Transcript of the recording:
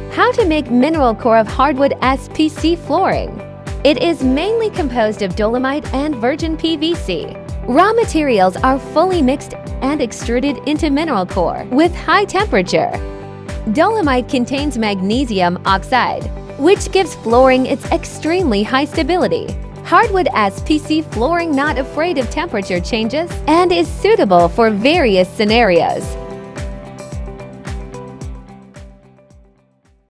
How to make mineral core of hardwood SPC flooring. It is mainly composed of dolomite and virgin PVC. Raw materials are fully mixed and extruded into mineral core with high temperature. Dolomite contains magnesium oxide, which gives flooring its extremely high stability. Hardwood SPC flooring not afraid of temperature changes and is suitable for various scenarios.